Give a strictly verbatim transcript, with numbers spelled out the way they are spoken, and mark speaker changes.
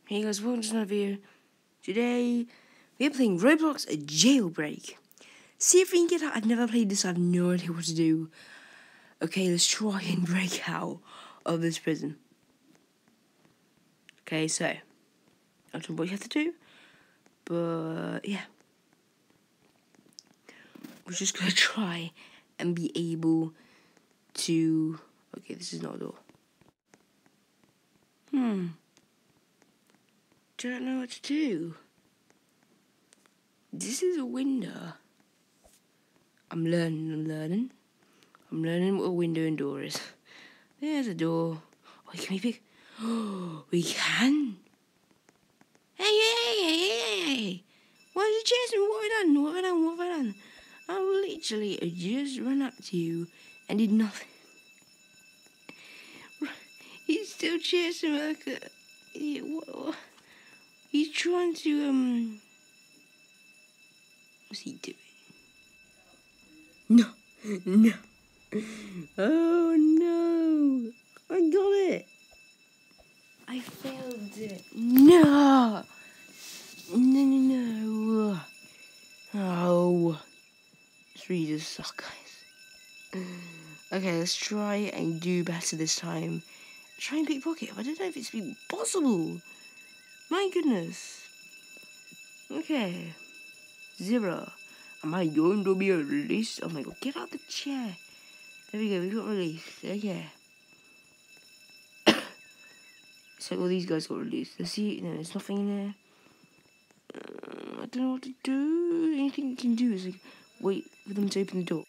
Speaker 1: Hey guys, welcome to another video. Today, we're playing Roblox a Jailbreak. See if we can get out. I've never played this, I have no idea what to do. Okay, let's try and break out of this prison. Okay, so, I don't know what you have to do, but yeah. We're just gonna try and be able to... Okay, this is not a door. Hmm. Don't know what to do. This is a window. I'm learning, I'm learning. I'm learning what a window and door is. There's a door. Oh, can we pick? Oh, we can. Hey, hey, hey, hey, hey. Why are you chasing me? What have I done? What have I done? What have I done? I literally just ran up to you and did nothing. He's still chasing me like a idiot. What, what? He's trying to, um... What's he doing? No, no. Oh no! I got it! I failed it. No! No, no, no. Oh. It's really just suck, guys. Okay, let's try and do better this time. Try and pickpocket. I don't know if it's be possible. My goodness. Okay. Zero. Am I going to be released? Oh my god, get out of the chair. There we go, we got released. Okay. So all these guys got released. Let's see. No, there's nothing in there. Uh, I don't know what to do. Anything you can do is like wait for them to open the door.